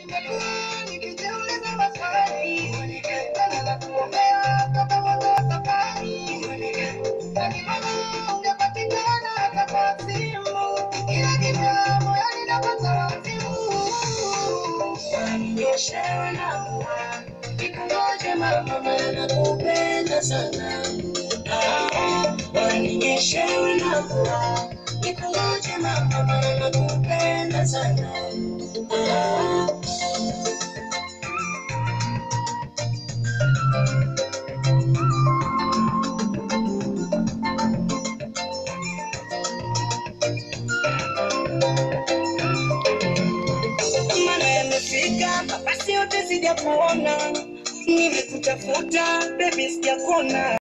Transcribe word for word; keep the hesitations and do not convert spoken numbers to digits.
Ninyeshewe na mvua, nikungoje mama maana nakupenda sana. Ninyeshewe na mvua, nikungoje mama maana nakupenda sana. Basi yote sija kuona, nimekutafuta baby sija kuona.